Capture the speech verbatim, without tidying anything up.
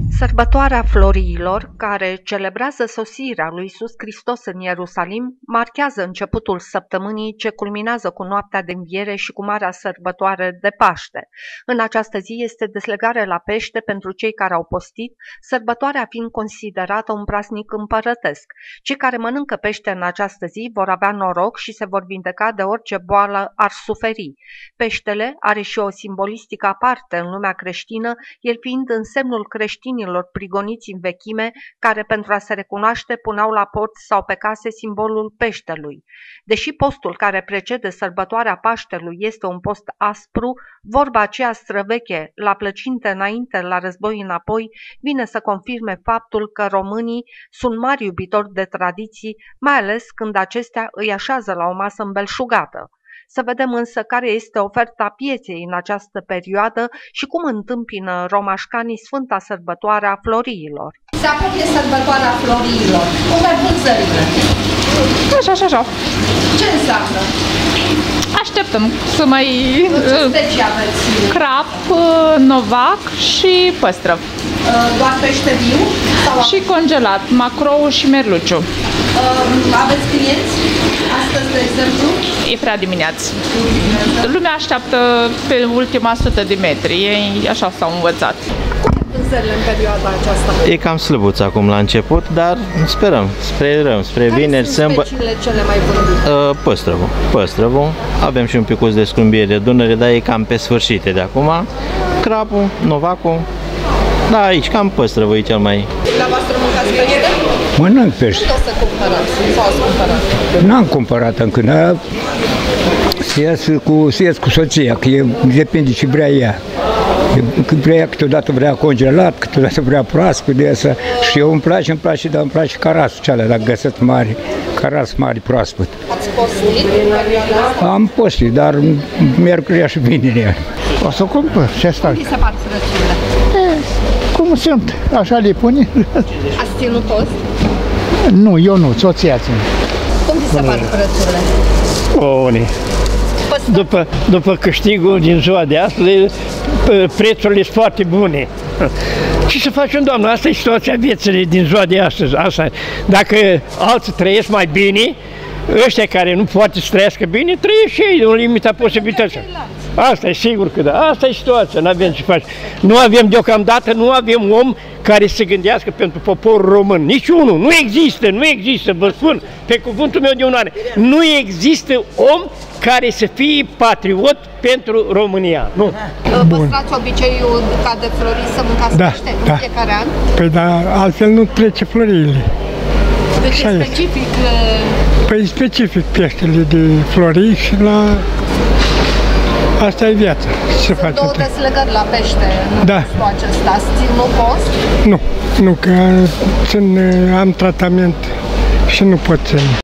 Sărbătoarea Floriilor, care celebrează sosirea lui Iisus Hristos în Ierusalim, marchează începutul săptămânii ce culminează cu noaptea de înviere și cu marea sărbătoare de Paște. În această zi este deslegare la pește pentru cei care au postit, sărbătoarea fiind considerată un praznic împărătesc. Cei care mănâncă pește în această zi vor avea noroc și se vor vindeca de orice boală ar suferi. Peștele are și o simbolistică aparte în lumea creștină, el fiind în semnul creștinilor prigoniți în vechime, care pentru a se recunoaște puneau la porți sau pe case simbolul peștelui. Deși postul care precede sărbătoarea Paștelui este un post aspru, vorba aceea străveche, la plăcinte înainte, la război înapoi, vine să confirme faptul că românii sunt mari iubitori de tradiții, mai ales când acestea îi așează la o masă îmbelșugată. Să vedem însă care este oferta pieței în această perioadă și cum întâmpină romașcanii Sfânta Sărbătoare a Floriilor. Se apropie Sărbătoarea Floriilor. Cum merg vânzările? Așa, așa, așa. Ce înseamnă? Așteptăm să mai... Ce specii aveți? Crap, novac și păstrăv. Doar pește viu? Sau și congelat, macrou și merluciu. Aveți clienți? Astăzi, de exemplu? E prea dimineață. Lumea așteaptă pe ultima sută de metri. Ei așa s-au învățat. Cum e vânzările în perioada aceasta? E cam slăbuț acum la început, dar sperăm, spre rău, spre Care vineri, sunt speciile cele mai vândute? Păstrăvul. Păstrăvul. Avem și un picuț de scrumbie de Dunăre, dar e cam pe sfârșite de acum. Crapul, novacul. Da, aici cam păstrăvul e cel mai... La voastră mâncați pește? Mănânc pește. Când o să cumpărați? Sau ați cumpărat? N-am cumpărat încă, dar să ies cu, să ies cu soția, că e, depinde ce vrea ea. Când vrea ea, câteodată vrea congelat, câteodată vrea proaspăt de asta. Și eu îmi place, îmi place, dar îmi place carasul cealaltă, dacă găsesc mari, caras mari proaspăt. Ați postit în perioada asta? Am postit, dar miercurea și vinerea. O să cumpăr, ce asta? Cum vi se par frățile? Cum sunt? Așa le pune? Ați ținut post? Nu, eu nu, soția ține. Cum vi se par frățile? Bune. După, după câștigul din ziua de astăzi, prețurile sunt foarte bune. Ce să facem, doamnă? Asta e situația vieții din ziua de astăzi. Asta. Dacă alții trăiesc mai bine, ăștia care nu poate să trăiască bine, trăiesc și ei în limita posibilității. Asta e sigur că da. Asta e situația, nu avem ce face. Nu avem deocamdată, nu avem om care să gândească pentru poporul român. Niciunul. Nu există, nu există, vă spun, pe cuvântul meu de onoare. Nu există om care să fie patriot pentru România. Nu. Păstrați obiceiul ca de Flori să mâncați da, pește da. în fiecare an? Păi dar altfel nu trece Floriile. Deci e specific... Păi specific peștele de Florii și la... Asta e viața. Ce Sunt două deslegări la pește în da. postul acesta. Ați ținut post? Nu, nu, că sunt, am tratament și nu pot ține.